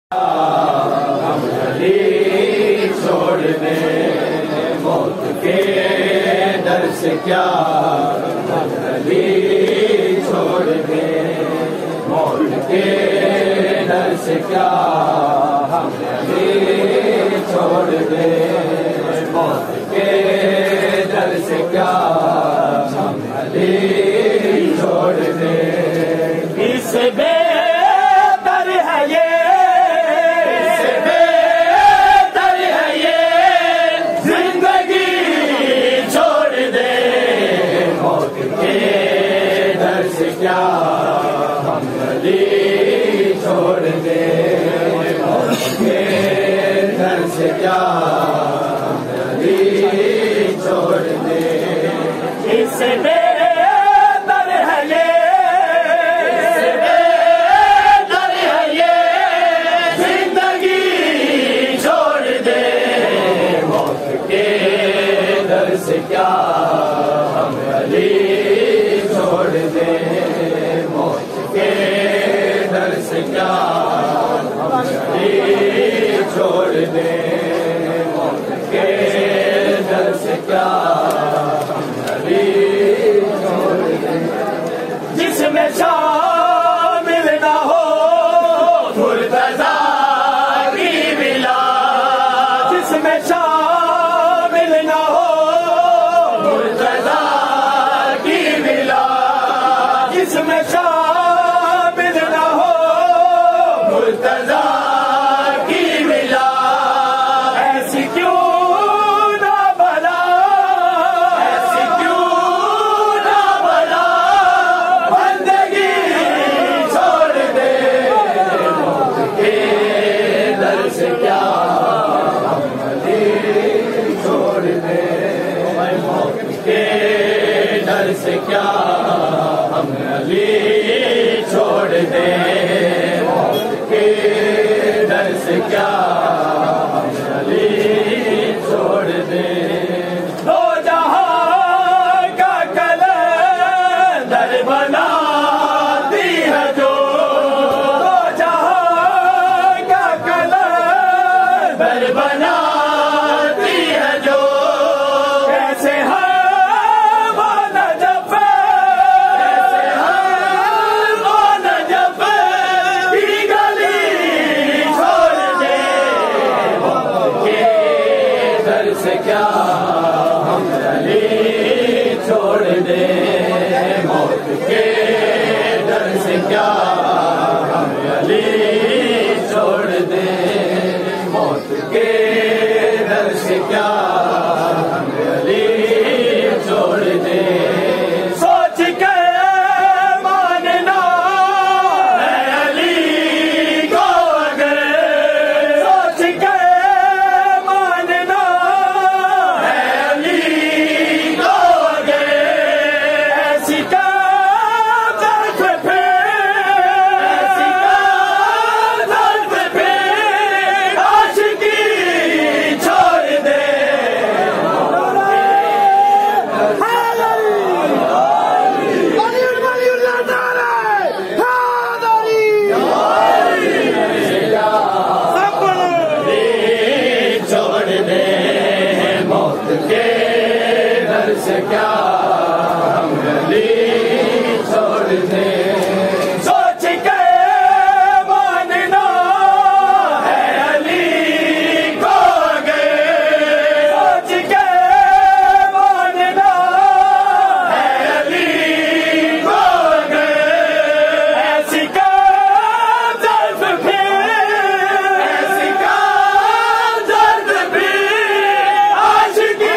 हम अली छोड़ दे मौत के डर से क्या, हम अली छोड़ दे मौत के डर से क्या, हम अली छोड़ दे मौत के डर से क्या, हम अली छोड़ दे। इस बेहतर है ये, क्या हम अली छोड़ दे मौत के डर से क्या, हम अली छोड़ दे। इससे बेहतर है ये, इससे बेहतर है ये जिंदगी छोड़ दे मौत के डर से क्या, हम अली छोड़ दे मौत के डर से क्या, हम अली छोड़ दे मौत के डर से क्या, हम अली छोड़ दे। जिसमें शामिल ना हो मुर्तज़ा की मिला, जिसमें शामिल ना हो मुर्तज़ा की मिला, जिसमें शामिल ना हो मुर्तज़ा की मिला, ऐसी क्यों ना भला, ऐसी क्यों ना भला बंदगी छोड़ दे मौत के डर से क्या, हम अली छोड़ दे मौत के डर से क्या, हम अली छोड़ दे मौत के डर से क्या, हम अली छोड़ दे। दो जहां का कलंदर बनाती है जो, दो जहां का कलंदर बनाती है जो, कैसे है से क्या, हम अली छोड़ दे मौत के डर से क्या, हम अली छोड़ दे मौत के डर से क्या, हम अली छोड़ दे। सोच के मानना है अली को अगर, सोच के से क्या, हम अली छोड़ दे। सोच के मानना है अली को अगर, सोच के मानना है अली को अगर, ऐसी का दर्द फिर, ऐसी का दर्द भी आशिकी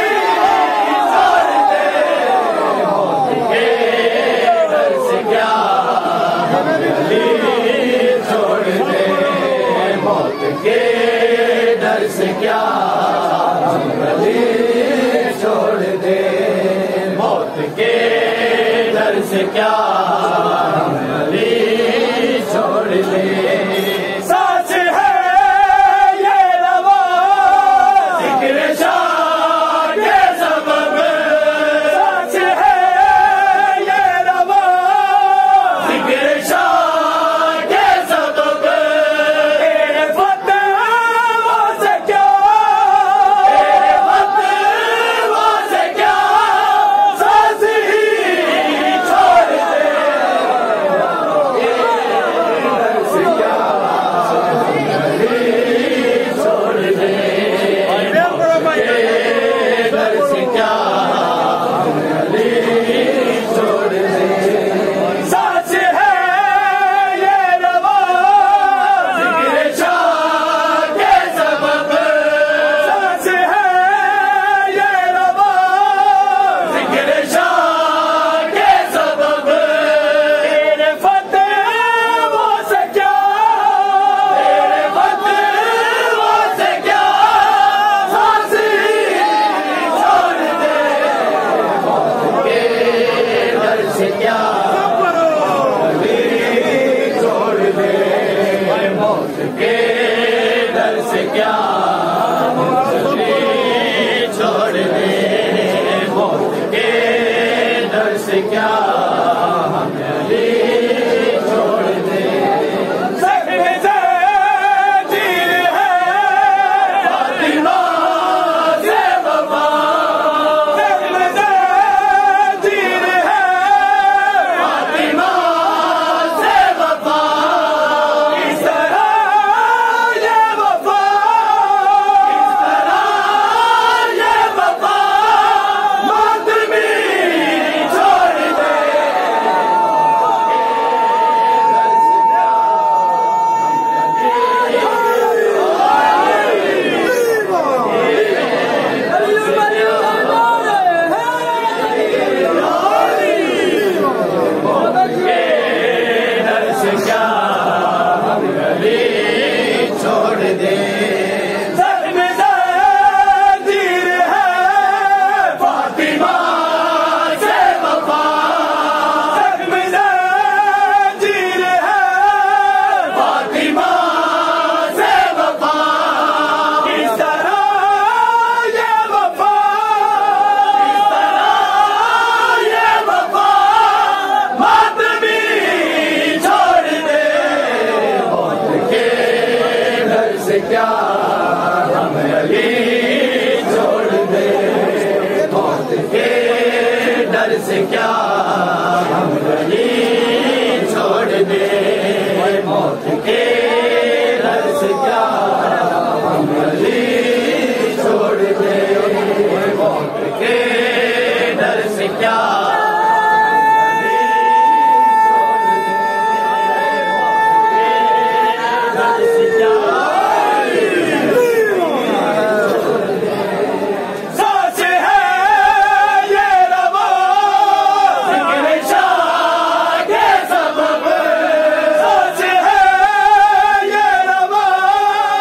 के डर से क्या, हम अली छोड़ दे मौत के डर से क्या, हम अली छोड़ दे। सांस है ये रवा जिक्र शाह के सबब, सांस है ये रवा जिक्र शाह के सबब, क्या छोड़ दे, मौत के डर से क्या हम अली छोड़ दे। ज़ख्म ज़ंजीर है फातिमा से वफा, ज़ख्म ज़ंजीर है फातिमा से वफा, इस तरह ये वफा, इस तरह ये वफा मातमी छोड़ दे। डर से क्या हम अली छोड़ दे। ज़ख्म ज़ंजीर है फातिमा से वफा, ज़ख्म ज़ंजीर है फातिमा से वफा, इस तरह ये वफा, इस तरह ये वफा मातमी छोड़ दे। मौत के डर से क्या हम अली छोड़ दे, मौत के डर से क्या हम अली छोड़ दे, मौत के डर से क्या हम अली छोड़ दे, मौत के डर से क्या सांस है ये रवा ज़िक्र शाह के सबब, सांस है ये रवा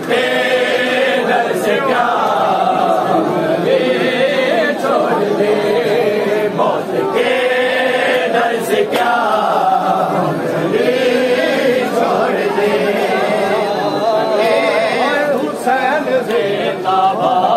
के डर से क्या छोड़ दे, मौत के डर से क्या छोड़ दे। हुसैन जिंदाबाद,